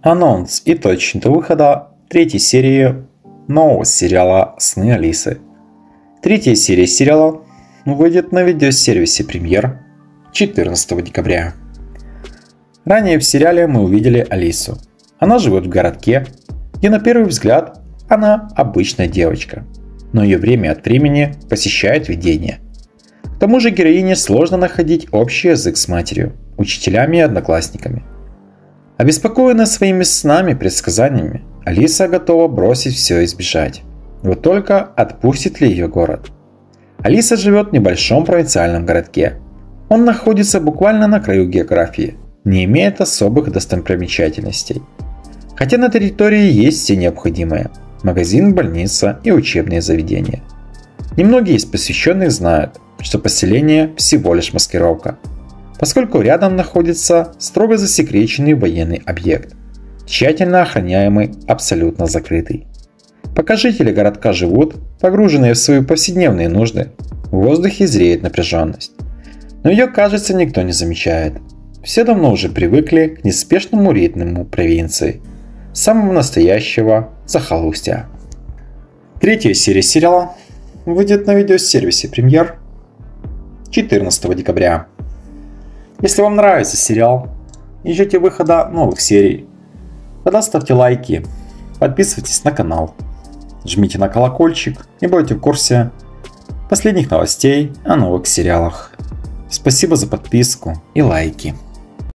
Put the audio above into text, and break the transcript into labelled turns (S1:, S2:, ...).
S1: Анонс и точно до выхода третьей серии нового сериала «Сны Алисы». Третья серия сериала выйдет на видеосервисе «Премьер» 14 декабря. Ранее в сериале мы увидели Алису. Она живет в городке, где на первый взгляд она обычная девочка, но ее время от времени посещает видения. К тому же героине сложно находить общий язык с матерью, учителями и одноклассниками. Обеспокоенная своими снами и предсказаниями, Алиса готова бросить все и сбежать. Вот только отпустит ли ее город? Алиса живет в небольшом провинциальном городке. Он находится буквально на краю географии, не имеет особых достопримечательностей. Хотя на территории есть все необходимое – магазин, больница и учебные заведения. Немногие из посвященных знают, что поселение всего лишь маскировка, поскольку рядом находится строго засекреченный военный объект, тщательно охраняемый, абсолютно закрытый. Пока жители городка живут, погруженные в свои повседневные нужды, в воздухе зреет напряженность. Но ее, кажется, никто не замечает. Все давно уже привыкли к неспешному ритму провинции, самого настоящего захолустья. Третья серия сериала выйдет на видеосервисе «Премьер» 14 декабря. Если вам нравится сериал и ждете выхода новых серий, тогда ставьте лайки, подписывайтесь на канал, жмите на колокольчик и будете в курсе последних новостей о новых сериалах. Спасибо за подписку и лайки.